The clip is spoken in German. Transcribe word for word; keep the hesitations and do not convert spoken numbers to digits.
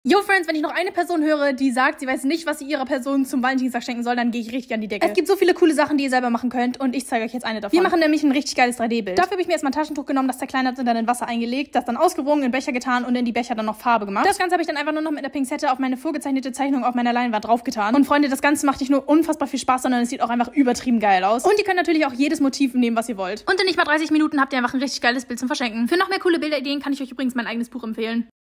Yo, Friends, wenn ich noch eine Person höre, die sagt, sie weiß nicht, was sie ihrer Person zum Valentinstag schenken soll, dann gehe ich richtig an die Decke. Es gibt so viele coole Sachen, die ihr selber machen könnt und ich zeige euch jetzt eine davon. Wir machen nämlich ein richtig geiles drei D Bild. Dafür habe ich mir erstmal ein Taschentuch genommen, das zerkleinert und dann in Wasser eingelegt, das dann ausgewogen, in Becher getan und in die Becher dann noch Farbe gemacht. Das Ganze habe ich dann einfach nur noch mit einer Pinzette auf meine vorgezeichnete Zeichnung auf meiner Leinwand draufgetan. Und Freunde, das Ganze macht nicht nur unfassbar viel Spaß, sondern es sieht auch einfach übertrieben geil aus. Und ihr könnt natürlich auch jedes Motiv nehmen, was ihr wollt. Und in nicht mal dreißig Minuten habt ihr einfach ein richtig geiles Bild zum Verschenken. Für noch mehr coole Bilderideen kann ich euch übrigens mein eigenes Buch empfehlen.